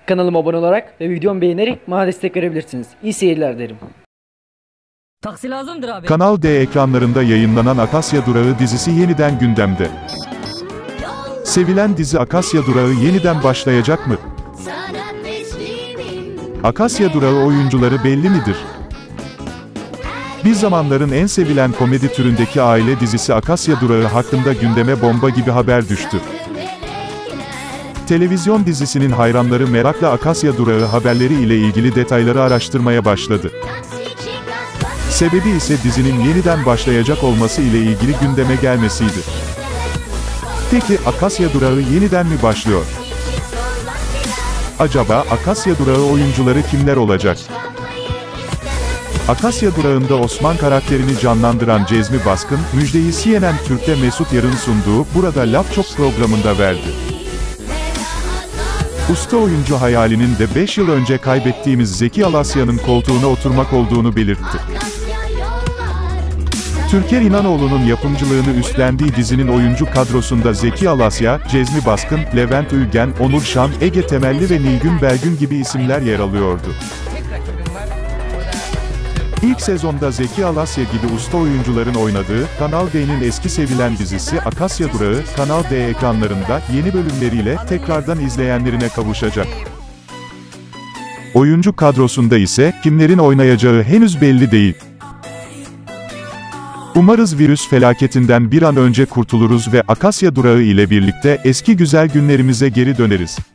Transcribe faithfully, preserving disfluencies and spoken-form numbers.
Kanalıma abone olarak ve videomu beğenerek bana destek verebilirsiniz. İyi seyirler derim. Taksi lazımdır abi. Kanal D ekranlarında yayınlanan Akasya Durağı dizisi yeniden gündemde. Sevilen dizi Akasya Durağı yeniden başlayacak mı? Akasya Durağı oyuncuları belli midir? Bir zamanların en sevilen komedi türündeki aile dizisi Akasya Durağı hakkında gündeme bomba gibi haber düştü. Televizyon dizisinin hayranları merakla Akasya Durağı haberleri ile ilgili detayları araştırmaya başladı. Sebebi ise dizinin yeniden başlayacak olması ile ilgili gündeme gelmesiydi. Peki Akasya Durağı yeniden mi başlıyor? Acaba Akasya Durağı oyuncuları kimler olacak? Akasya Durağı'nda Osman karakterini canlandıran Cezmi Baskın, müjdeyi C N N Türk'te Mesut Yar'ın sunduğu Burada Laf Çok programında verdi. Usta oyuncu hayalinin de beş yıl önce kaybettiğimiz Zeki Alasya'nın koltuğuna oturmak olduğunu belirtti. Türker İnanoğlu'nun yapımcılığını üstlendiği dizinin oyuncu kadrosunda Zeki Alasya, Cezmi Baskın, Levent Ülgen, Onur Şan, Ege Temelli ve Nilgün Belgün gibi isimler yer alıyordu. İlk sezonda Zeki Alasya gibi usta oyuncuların oynadığı, Kanal D'nin eski sevilen dizisi Akasya Durağı, Kanal D ekranlarında yeni bölümleriyle tekrardan izleyenlerine kavuşacak. Oyuncu kadrosunda ise kimlerin oynayacağı henüz belli değil. Umarız virüs felaketinden bir an önce kurtuluruz ve Akasya Durağı ile birlikte eski güzel günlerimize geri döneriz.